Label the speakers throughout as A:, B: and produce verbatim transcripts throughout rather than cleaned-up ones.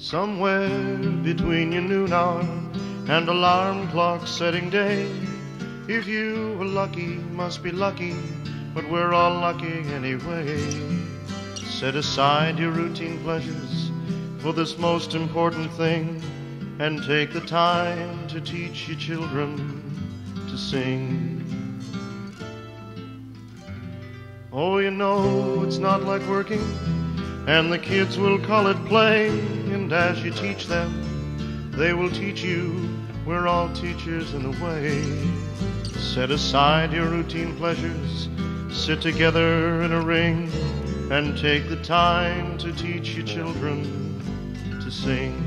A: Somewhere between your noon hour and alarm clock setting day, if you were lucky, must be lucky, but we're all lucky anyway. Set aside your routine pleasures for this most important thing, and take the time to teach your children to sing. Oh, you know it's not like working, and the kids will call it play. And as you teach them, they will teach you. We're all teachers in a way. Set aside your routine pleasures, sit together in a ring, and take the time to teach your children to sing.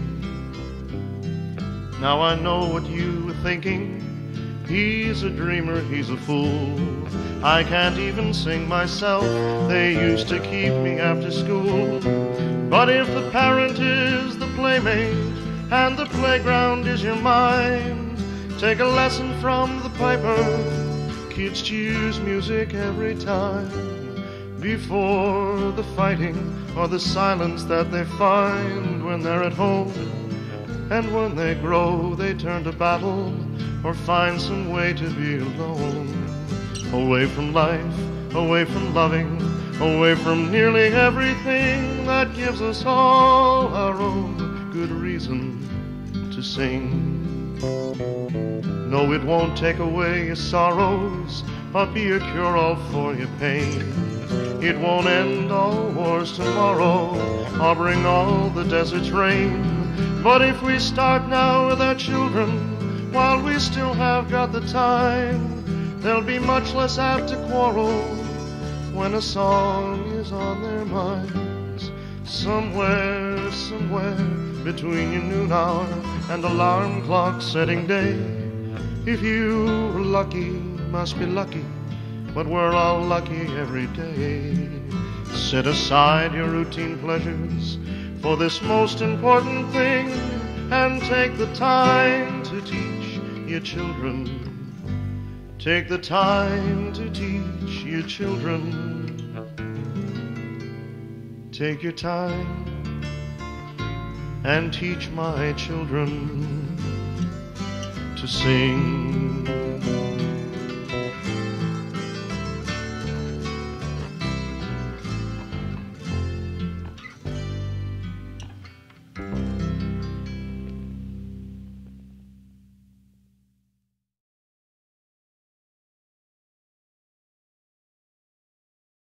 A: Now I know what you were thinking. He's a dreamer, he's a fool. I can't even sing myself. They used to keep me after school. But if the parent is the playmate and the playground is your mind, take a lesson from the piper. Kids choose music every time. Before the fighting or the silence that they find when they're at home, and when they grow they turn to battle or find some way to be alone. Away from life, away from loving, away from nearly everything that gives us all our own good reason to sing. No, it won't take away your sorrows or be a cure-all for your pain. It won't end all wars tomorrow or bring all the desert's rain. But if we start now with our children, while we still have got the time, they'll be much less apt to quarrel when a song is on their minds. Somewhere, somewhere between your noon hour and alarm clock setting day, if you were lucky, must be lucky, but we're all lucky every day. Set aside your routine pleasures for this most important thing, and take the time to teach your children. Take the time to teach your children. Take your time and teach my children to sing.